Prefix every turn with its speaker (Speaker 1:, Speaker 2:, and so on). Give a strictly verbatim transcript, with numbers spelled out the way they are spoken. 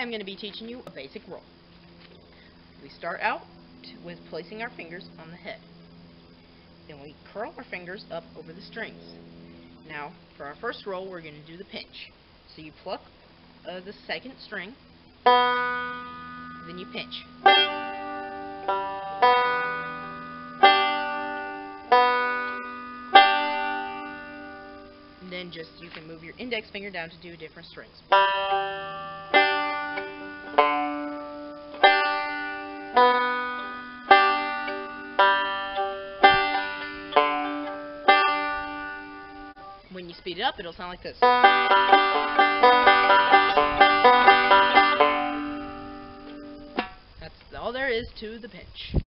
Speaker 1: I'm going to be teaching you a basic roll. We start out with placing our fingers on the head. Then we curl our fingers up over the strings. Now, for our first roll, we're going to do the pinch. So you pluck uh, the second string, then you pinch. And then just, you can move your index finger down to do different strings. When you speed it up, it'll sound like this. That's all there is to the pinch.